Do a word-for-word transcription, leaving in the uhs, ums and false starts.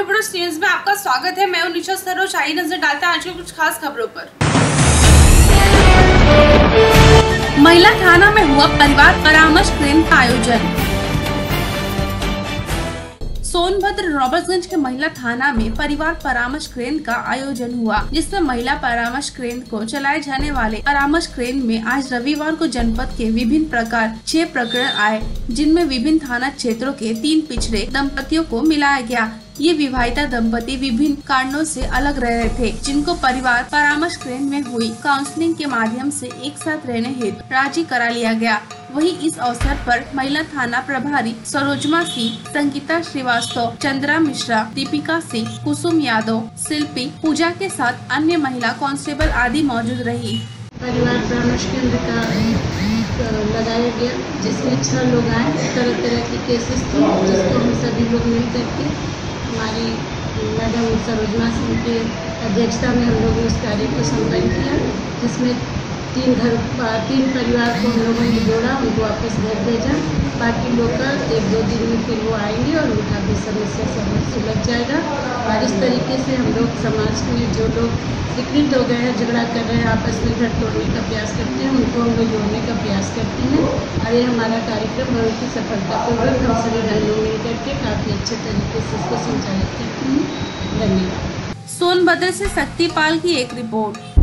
Bureaus news में आपका स्वागत है। मैं हूं निशा सरोज। आई नजर डालते हैं आज की कुछ खास खबरों पर। महिला थाना में हुआ परिवार परामर्श केंद्र का आयोजन। सोनभद्र रॉबर्ट्सगंज के महिला थाना में परिवार परामर्श केंद्र का आयोजन हुआ, जिसमें महिला परामर्श केंद्र को चलाए जाने वाले परामर्श केंद्र में आज रविवार को जनपद के विभिन्न प्रकार छह प्रकरण आए, जिनमें विभिन्न थाना क्षेत्रों के तीन पिछड़े दंपतियों को मिलाया गया। ये विवाहिता दंपति विभिन्न कारणों से अलग रह रहे थे, जिनको परिवार परामर्श केंद्र में हुई काउंसलिंग के माध्यम से एक साथ रहने हेतु राजी करा लिया गया। वहीं इस अवसर पर महिला थाना प्रभारी सरोजमा सिंह, संगीता श्रीवास्तव, चंद्रा मिश्रा, दीपिका सिंह, कुसुम यादव, शिल्पी, पूजा के साथ अन्य महिला कांस्टेबल आदि मौजूद रही। परिवार परामर्श केंद्र का लगाया गया, जिसमें छह लोग आए। तरह तरह की केसेस थे, जिसको हम सभी लोग मिल करके हमारी मैडम सरोजमा सिंह के अध्यक्षता में हम लोगों ने उस कार्य को संपन्न किया, जिसमें तीन घर तीन परिवार को हम लोगों ने जोड़ा, उनको वापस घर भेजा। बाकी लोग का एक दो दिन में फिर वो आएंगे और उनका भी समस्या सब सुलझ जाएगा। और इस तरीके से हम लोग समाज में जो लोग विकृत हो गए हैं, झगड़ा कर रहे हैं, आपस में घर तोड़ने का प्रयास करते हैं, उनको हम लोग जोड़ने का प्रयास करते हैं। और ये हमारा कार्यक्रम बहुत ही सफलतापूर्वक हम सभी बहनों मिल करके काफ़ी अच्छे तरीके से इसको संचालित करते हैं। धन्यवाद। सोनभद्र से शक्तिपाल की एक रिपोर्ट।